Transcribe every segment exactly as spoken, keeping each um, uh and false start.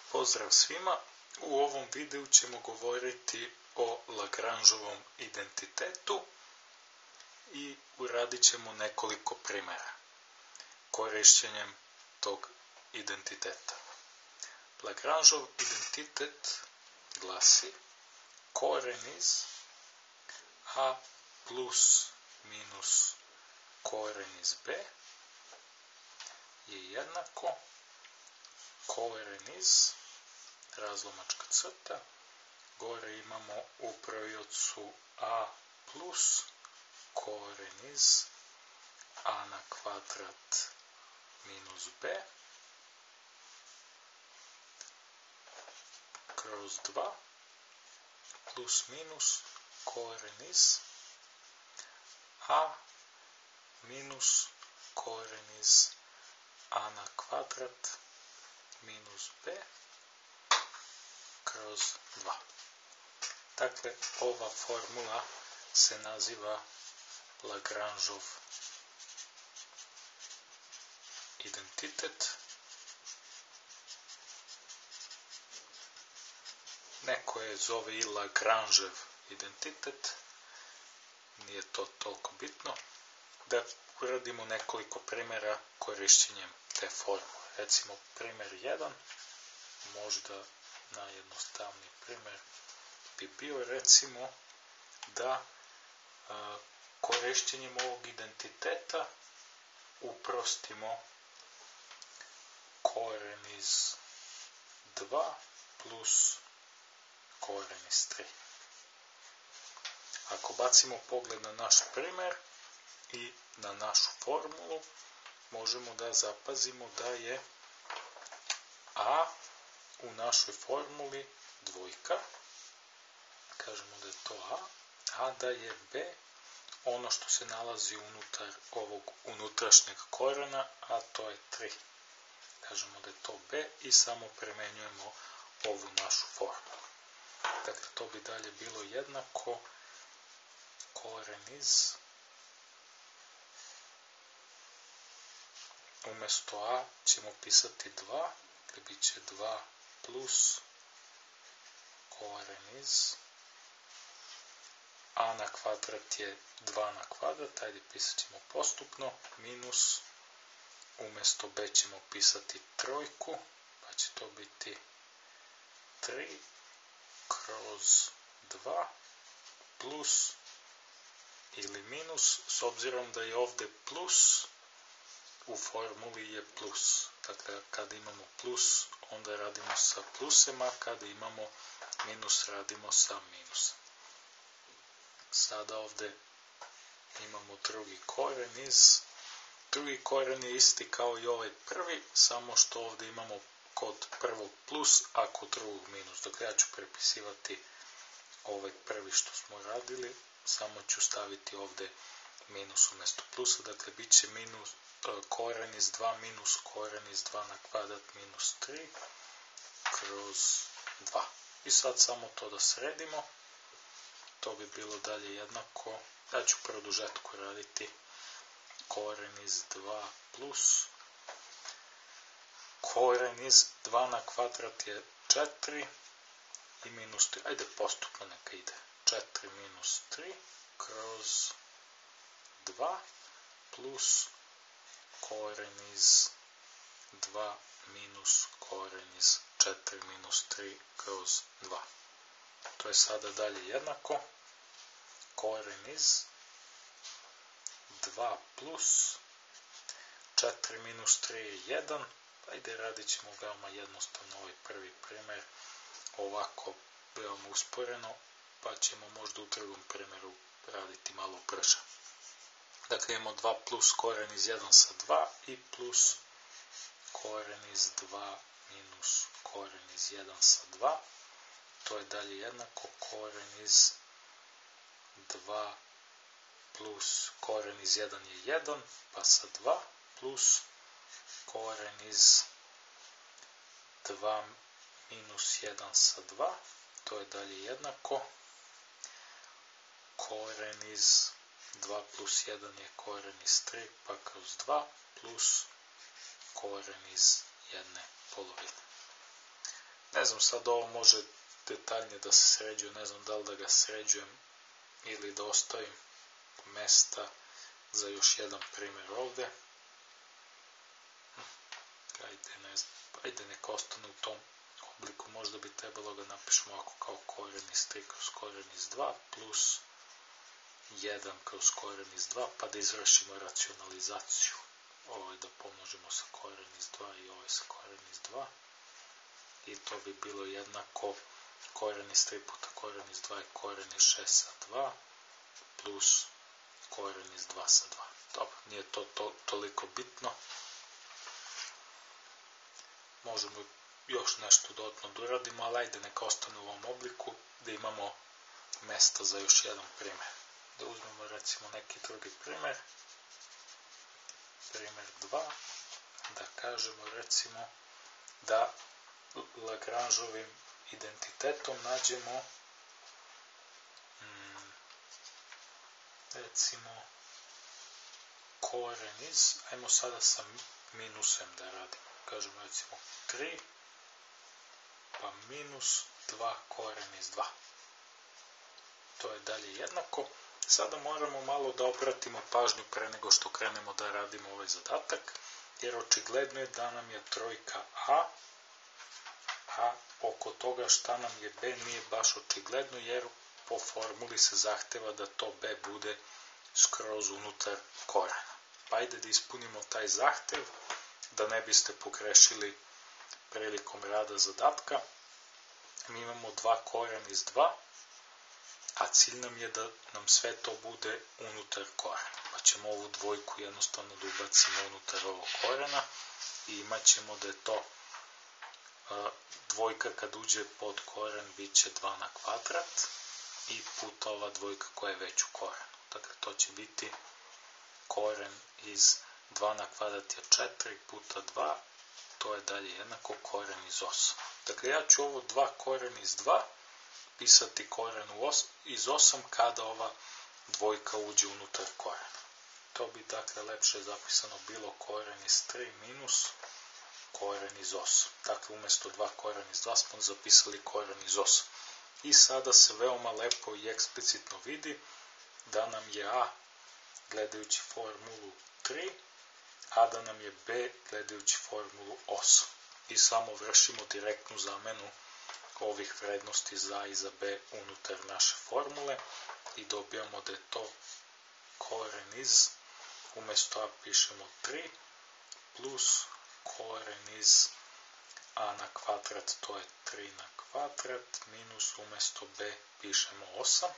Pozdrav svima! U ovom videu ćemo govoriti o Lagrangeovom identitetu i uradit ćemo nekoliko primjera korišćenjem tog identiteta. Lagrangeov identitet glasi koren iz a plus minus koren iz b je jednako koren iz razlomačka crta, gore imamo u brojiocu a plus koren iz a na kvadrat minus b kroz dva plus minus koren iz a minus koren iz a na kvadrat minus b kroz dva. Dakle, ova formula se naziva Lagrangeov identitet. Neko je zove i Lagrangeov identitet, nije to toliko bitno. Da uradimo nekoliko primjera korišćenjem te formule. Recimo, primjer jedan, možda najjednostavniji primjer bi bio recimo da a, korišćenjem ovog identiteta uprostimo koren iz dva plus koren iz tri. Ako bacimo pogled na naš primjer i na našu formulu, možemo da zapazimo da je a u našoj formuli dvojka, kažemo da je to a, a da je b ono što se nalazi unutar ovog unutrašnjeg korena, a to je tri. Kažemo da je to b i samo premenjujemo ovu našu formulu. Dakle, to bi dalje bilo jednako koren iz, umjesto a ćemo pisati dva, dakle bit će dva plus koren iz a na kvadrat je dva na kvadrat, ajde pisat ćemo postupno, minus, umjesto b ćemo pisati trojku, pa će to biti tri kroz dva plus ili minus, s obzirom da je ovdje plus, u formuli je plus. Dakle, kada imamo plus, onda radimo sa plusema, kada imamo minus, radimo sa minusom. Sada ovdje imamo drugi koren iz, drugi koren je isti kao i ovaj prvi, samo što ovdje imamo kod prvog plus, a kod drugog minus. Dakle, ja ću prepisivati ovaj prvi što smo radili, samo ću staviti ovdje minus umjesto plusa, dakle, bit će minus koren iz dva minus koren iz dva na kvadrat minus tri kroz dva. I sad samo to da sredimo. To bi bilo dalje jednako, ja ću produžetku raditi koren iz dva plus koren iz dva na kvadrat je četiri i minus tri, ajde postupno neka ide, četiri minus tri kroz dva plus koren iz dva minus koren iz četiri minus tri kroz dva. To je sada dalje jednako koren iz dva plus četiri minus tri je jedan. Ajde, radit ćemo veoma jednostavno ovaj prvi primjer, ovako veoma usporeno, pa ćemo možda u drugom primjeru raditi malo brže. Dakle, imamo dva plus koren iz jedan sa dva i plus koren iz dva minus koren iz jedan sa dva. To je dalje jednako koren iz dva plus koren iz jedan je jedan, pa sa dva plus koren iz dva minus jedan sa dva. To je dalje jednako koren iz dva plus jedan je koren iz tri, pa kroz dva plus koren iz jedne polovine. Ne znam, sad ovo može detaljnije da se sređuje, ne znam da li da ga sređujem ili da ostavim mesta za još jedan primjer ovdje. Ajde, ne znam, ajde neka ostane u tom obliku, možda bi trebalo ga napišemo ovako kao koren iz tri kroz koren iz dva plus jedan kroz koren iz dva, pa da izvršimo racionalizaciju. Ovo je da pomnožimo sa koren iz dva i ovo je sa koren iz dva. I to bi bilo jednako koren iz tri puta koren iz dva i koren iz šest sa dva plus koren iz dva sa dva. Dobro, nije to, to toliko bitno. Možemo još nešto dodatno da uradimo, ali ajde neka ostane u ovom obliku da imamo mesta za još jedan primjer. Da uzmemo recimo neki drugi primjer. Primjer dva. Da kažemo recimo da Lagrangeovim identitetom nađemo hmm, recimo koren iz, ajmo sada sa minusem da radimo. Kažemo recimo tri pa minus dva koren iz dva. To je dalje jednako. Sada moramo malo da obratimo pažnju pre nego što krenemo da radimo ovaj zadatak, jer očigledno je da nam je trojka A, a oko toga šta nam je B nije baš očigledno, jer po formuli se zahteva da to B bude skroz unutar korena. Pa ajde da ispunimo taj zahtev, da ne biste pogrešili prilikom rada zadatka. Mi imamo dva koren iz dva, a cilj nam je da nam sve to bude unutar korena. Pa ćemo ovu dvojku jednostavno da ubacimo unutar ovog korena i imat ćemo da je to a, dvojka kad uđe pod koren bit će dva na kvadrat i puta ova dvojka koja je već u korenu. Dakle, to će biti koren iz dva na kvadrat je četiri puta dva, to je dalje jednako koren iz osam. Dakle, ja ću ovo dva koren iz dva pisati koren iz osam kada ova dvojka uđe unutar korena. To bi dakle lepše zapisano bilo koren iz tri minus koren iz osam. Dakle, umjesto dva koren iz dva smo zapisali koren iz osam. I sada se veoma lepo i eksplicitno vidi da nam je A, gledajući formulu tri, a da nam je B, gledajući formulu osam. I samo vršimo direktnu zamenu ovih vrednosti za A i za B unutar naše formule i dobijamo da je to koren iz, umjesto A pišemo tri, plus koren iz A na kvadrat, to je tri na kvadrat, minus umjesto B pišemo osam,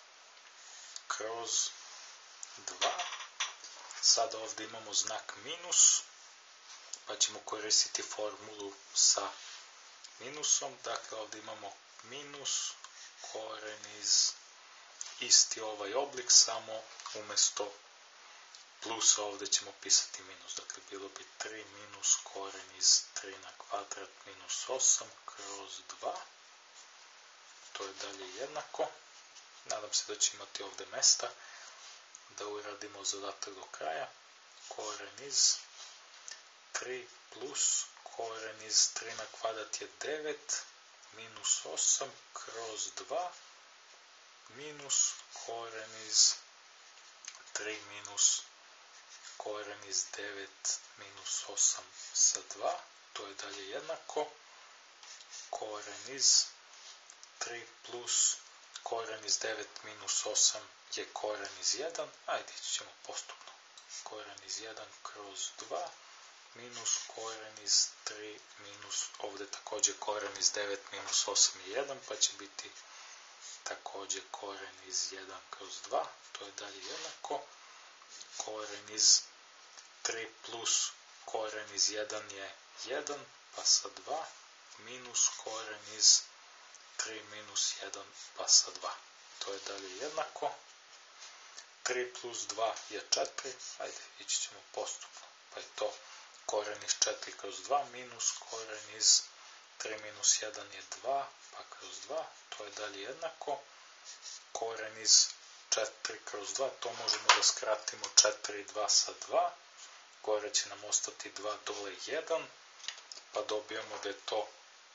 kroz dva. Sada ovdje imamo znak minus, pa ćemo koristiti formulu sa minusom. Dakle, ovdje imamo minus koren iz isti ovaj oblik, samo umjesto plusa ovdje ćemo pisati minus. Dakle, bilo bi tri minus koren iz tri na kvadrat minus osam kroz dva. To je dalje jednako. Nadam se da će imati ovdje mesta da uradimo zadatak do kraja. Koren iz tri plus koren iz tri na kvadrat je devet minus osam kroz dva minus koren iz tri minus koren iz devet minus osam sa dva. To je dalje jednako. Koren iz tri plus koren iz devet minus osam je koren iz jedan. Ajde, ići ćemo postupno. Koren iz jedan kroz dva minus koren iz tri minus, ovdje također koren iz devet minus osam je jedan, pa će biti također koren iz jedan kroz dva. To je dalje jednako. Koren iz tri plus koren iz jedan je jedan, pa sa dva, minus koren iz tri minus jedan, pa sa dva. To je dalje jednako. tri plus dva je četiri, ajde, ići ćemo postupno, pa je to koren iz četiri kroz dva, minus koren iz tri minus jedan je dva, pa kroz dva, to je dalje jednako. Koren iz četiri kroz dva, to možemo da skratimo četiri, dva sa dva, gore će nam ostati dva, dole jedan, pa dobijamo da je to koren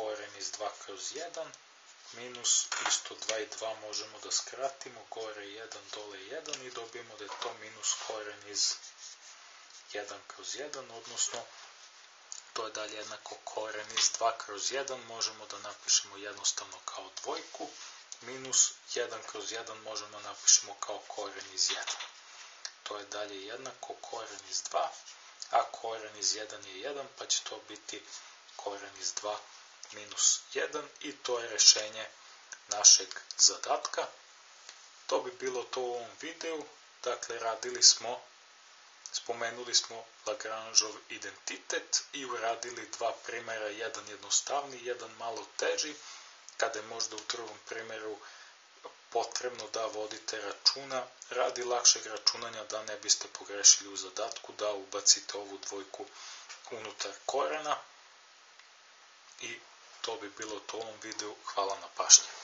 koren iz dva kroz jedan, minus isto dva i dva možemo da skratimo, gore jedan, dole jedan i dobijemo da je to minus koren iz jedan kroz jedan, odnosno to je dalje jednako koren iz dva kroz jedan, možemo da napišemo jednostavno kao dvojku, minus jedan kroz jedan možemo da napišemo kao koren iz jedan. To je dalje jednako koren iz dva, a koren iz jedan je jedan, pa će to biti koren iz dva minus jedan i to je rešenje našeg zadatka. To bi bilo to u ovom videu. Dakle, radili smo, spomenuli smo Lagrangeov identitet i uradili dva primjera, jedan jednostavni, jedan malo teži, kada je možda u drugom primjeru potrebno da vodite računa, radi lakšeg računanja da ne biste pogrešili u zadatku, da ubacite ovu dvojku unutar korena. I to bi bilo to u ovom videu. Hvala na pažnji.